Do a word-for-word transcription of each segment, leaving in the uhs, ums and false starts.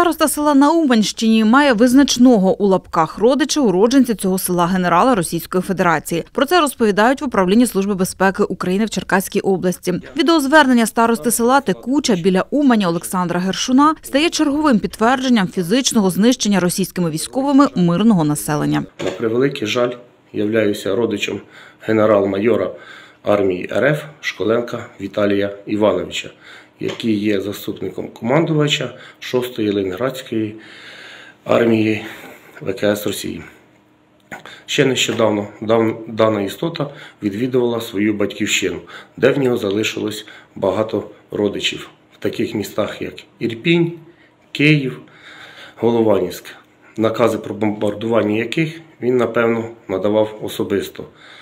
Староста села на Уманщині має визначного у лапках родича уродженця цього села генерала Російської Федерації. Про це розповідають в управлінні Служби безпеки України в Черкаській області. Відеозвернення старости села Текуча біля Уманя Олександра Гершуна стає черговим підтвердженням фізичного знищення російськими військовими мирного населення. На превеликий жаль, являюся родичем генерал-майора армії РФ Школенка Віталія Івановича, який є заступником командувача шостої Ленінградської армії ВКС Росії. Ще нещодавно дана істота відвідувала свою батьківщину, де в нього залишилось багато родичів в таких містах, як Ірпінь, Київ, Голованівськ, накази про бомбардування яких він, напевно, надавав особисто.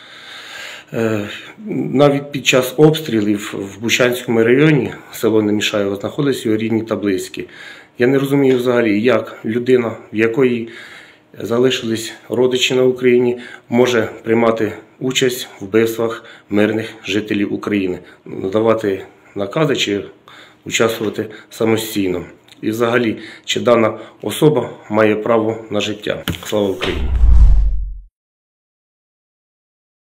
Навіть під час обстрілів в Бучанському районі, село Немішаєво, знаходились його рідні та близькі. Я не розумію взагалі, як людина, в якої залишились родичі на Україні, може приймати участь в вбивствах мирних жителів України, надавати накази чи участвувати самостійно. І взагалі, чи дана особа має право на життя. Слава Україні!